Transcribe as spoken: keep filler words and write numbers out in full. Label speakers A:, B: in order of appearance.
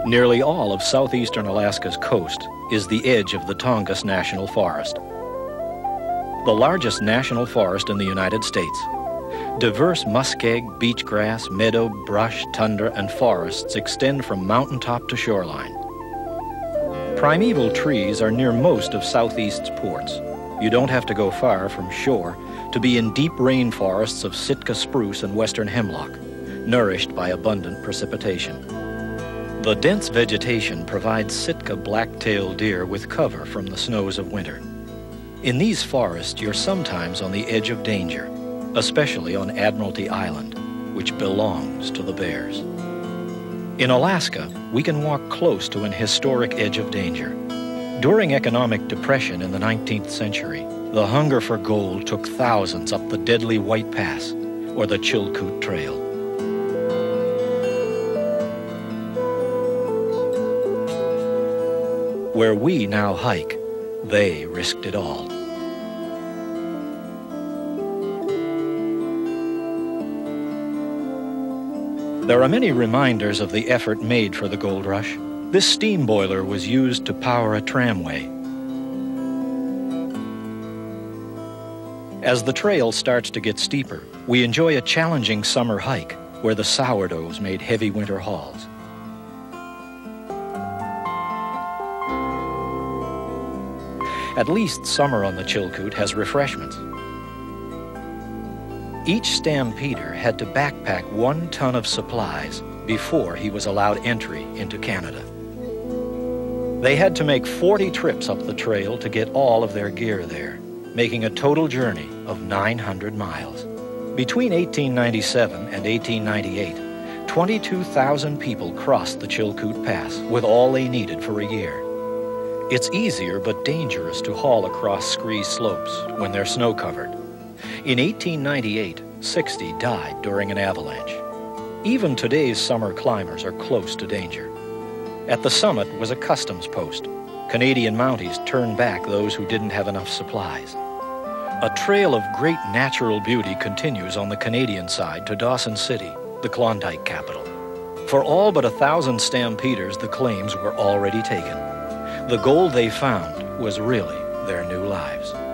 A: Nearly all of southeastern Alaska's coast is the edge of the Tongass National Forest, the largest national forest in the United States. Diverse muskeg, beachgrass, meadow, brush, tundra, and forests extend from mountaintop to shoreline. Primeval trees are near most of Southeast's ports. You don't have to go far from shore to be in deep rainforests of Sitka spruce and western hemlock, nourished by abundant precipitation. The dense vegetation provides Sitka black-tailed deer with cover from the snows of winter. In these forests, you're sometimes on the edge of danger, especially on Admiralty Island, which belongs to the bears. In Alaska, we can walk close to an historic edge of danger. During economic depression in the nineteenth century, the hunger for gold took thousands up the deadly White Pass or the Chilkoot Trail. Where we now hike, they risked it all. There are many reminders of the effort made for the gold rush. This steam boiler was used to power a tramway. As the trail starts to get steeper, we enjoy a challenging summer hike where the sourdoughs made heavy winter hauls. At least summer on the Chilkoot has refreshments. Each stampeder had to backpack one ton of supplies before he was allowed entry into Canada. They had to make forty trips up the trail to get all of their gear there, making a total journey of nine hundred miles. Between eighteen ninety-seven and eighteen ninety-eight, twenty-two thousand people crossed the Chilkoot Pass with all they needed for a year. It's easier but dangerous to haul across scree slopes when they're snow-covered. In eighteen ninety-eight, sixty died during an avalanche. Even today's summer climbers are close to danger. At the summit was a customs post. Canadian Mounties turned back those who didn't have enough supplies. A trail of great natural beauty continues on the Canadian side to Dawson City, the Klondike capital. For all but a thousand stampeders, the claims were already taken. The gold they found was really their new lives.